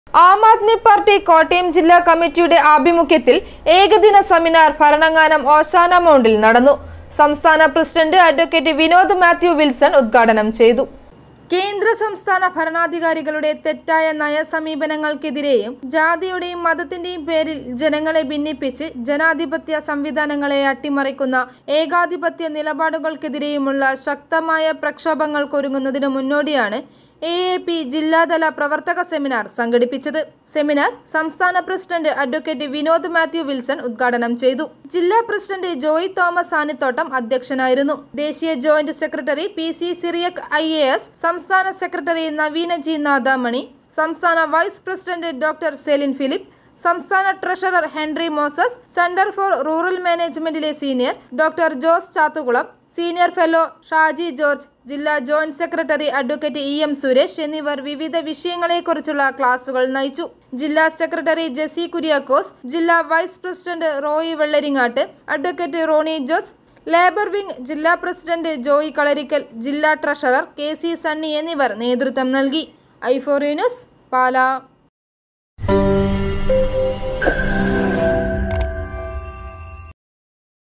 Aam Aadmi party Kottayam ജില്ലാ കമ്മിറ്റിയുടെ ആഭിമുഖ്യത്തിൽ ഏകദിന സെമിനാർ ഭരണങ്ങാനം ഓശാന മൗണ്ടിൽ നടന്നു. സംസ്ഥാന പ്രസിഡന്റ് അഡ്വക്കേറ്റ് വിനോദ് മാത്യു വിൽസൺ ഉദ്ഘാടനം ചെയ്തു. കേന്ദ്ര സംസ്ഥാന ഭരണാധികാരികളുടെ തെറ്റായ നയസമീപനങ്ങൾക്കെതിരെയും ജാതിയുടെയും മതത്തിന്റെയും പേരിൽ ജനങ്ങളെ ഭിന്നിപ്പിച്ച് ജനാധിപത്യ സംവിധാനങ്ങളെ അട്ടിമറിക്കുന്ന ഏകാധിപത്യ നിലപാടുകൾക്കെതിരെയുമുള്ള ശക്തമായ പ്രക്ഷോഭങ്ങൾക്കൊരുങ്ങുന്നതിനു മുന്നോടിയാണ് AAP ജില്ലാതല പ്രവർത്തക സെമിനാർ സംഘടിപ്പിച്ചത്. സെമിനാർ സംസ്ഥാന പ്രസിഡന്റ് അഡ്വക്കേറ്റ് വിനോദ് മാത്യു വിൽസൺ ഉദ്ഘാടനം ചെയ്തു. ജില്ലാ പ്രസിഡന്റ് ജോയി തോമസ് ആനിത്തോട്ടം അധ്യക്ഷനായിരുന്നു. ദേശീയ joint secretary PC Cyriac IAS, സംസ്ഥാന സെക്രട്ടറി നവീന G നാദാമണി, സംസ്ഥാന vice president doctor Celine Philip, സംസ്ഥാന treasurer Henry Moses, centre for rural മാനേജ്മെന്റിലെ senior doctor Jose Chathukulam, senior fellow Shaji George, ജില്ലാ joint secretary advocate EM Suresh എന്നിവർ വിവിധ വിഷയങ്ങളെക്കുറിച്ചുള്ള ക്ലാസുകൾ നയിച്ചു. ജില്ലാ സെക്രട്ടറി ജെസി കുര്യാക്കോസ്, ജില്ലാ vice president Roy Vellaringattu, advocate Roni Jose, labour wing ജില്ലാ പ്രസിഡന്റ് ജോയി കളരിക്കൽ, ജില്ലാ ട്രഷറർ KC സണ്ണി എന്നിവർ നേതൃത്വം നൽകി. i4 news, Pala.